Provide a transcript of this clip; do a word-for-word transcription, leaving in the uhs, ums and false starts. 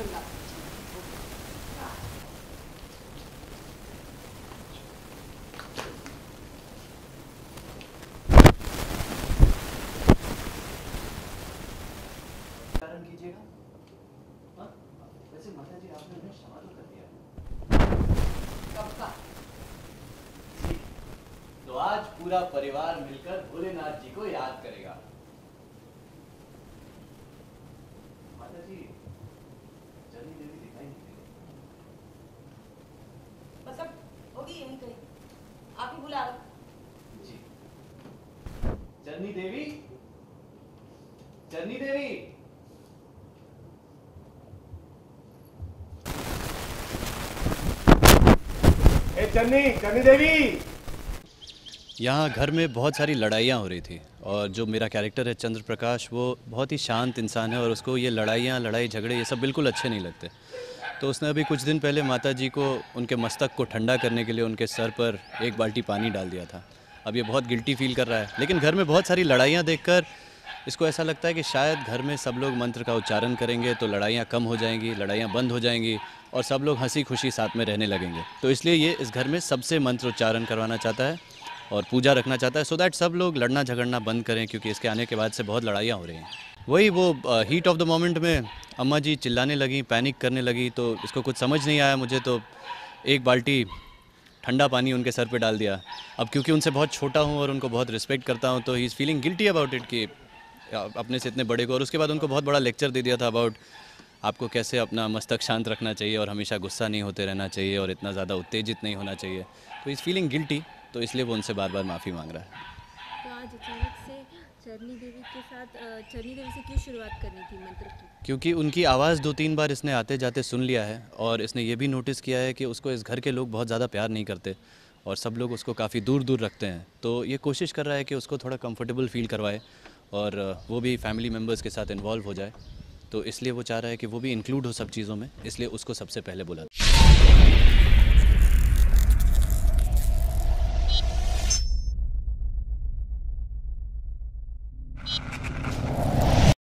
कीजिएगा। हाँ? वैसे माता जी आपने उन्हें क्षमा तो कर दिया। कब का? जी, तो आज पूरा परिवार मिलकर भोलेनाथ जी को याद करेगा। माता जी, चरनी देवी दिखाई नहीं देगी। मतलब होगी यहीं कहीं। आप ही बुला रहे। जी, चरनी देवी, चरनी देवी। ए चन्नी, चन्नी देवी। यहाँ घर में बहुत सारी लड़ाइयाँ हो रही थी और जो मेरा कैरेक्टर है चंद्र प्रकाश, वो बहुत ही शांत इंसान है और उसको ये लड़ाइयाँ लड़ाई झगड़े ये सब बिल्कुल अच्छे नहीं लगते। तो उसने अभी कुछ दिन पहले माता जी को उनके मस्तक को ठंडा करने के लिए उनके सर पर एक बाल्टी पानी डाल दिया था। अब ये बहुत गिल्टी फील कर रहा है, लेकिन घर में बहुत सारी लड़ाइयाँ देखकर इसको ऐसा लगता है कि शायद घर में सब लोग मंत्र का उच्चारण करेंगे तो लड़ाइयाँ कम हो जाएंगी, लड़ाइयाँ बंद हो जाएंगी और सब लोग हंसी खुशी साथ में रहने लगेंगे। तो इसलिए ये इस घर में सबसे मंत्र उच्चारण करवाना चाहता है और पूजा रखना चाहता है, सो दैट सब लोग लड़ना झगड़ना बंद करें, क्योंकि इसके आने के बाद से बहुत लड़ाइयाँ हो रही हैं। वही वो हीट ऑफ द मोमेंट में अम्मा जी चिल्लाने लगी, पैनिक करने लगी, तो इसको कुछ समझ नहीं आया मुझे, तो एक बाल्टी ठंडा पानी उनके सर पे डाल दिया। अब क्योंकि उनसे बहुत छोटा हूँ और उनको बहुत रिस्पेक्ट करता हूँ, तो he is feeling guilty about it कि अपने से इतने बड़े को। और उसके बाद उनको बहुत बड़ा लेक्चर दे दिया था अबाउट आपको कैसे अपना मस्तक शांत रखना चाहिए और हमेशा गुस्सा नहीं होते रहना चाहिए और इतना ज़्यादा उत्तेजित नहीं होना चाहिए। तो इज़ फीलिंग गिल्टी, तो इसलिए वो उनसे बार बार माफ़ी मांग रहा है। तो आज अचानक से चरनी देवी के साथ चरनी देवी से क्यों शुरुआत करनी थी मंत्र की? क्योंकि उनकी आवाज़ दो तीन बार इसने आते जाते सुन लिया है और इसने ये भी नोटिस किया है कि उसको इस घर के लोग बहुत ज़्यादा प्यार नहीं करते और सब लोग उसको काफ़ी दूर दूर रखते हैं। तो ये कोशिश कर रहा है कि उसको थोड़ा कंफर्टेबल फील करवाए और वो भी फैमिली मेम्बर्स के साथ इन्वॉल्व हो जाए। तो इसलिए वो चाह रहा है कि वो भी इंक्लूड हो सब चीज़ों में, इसलिए उसको सबसे पहले बोला।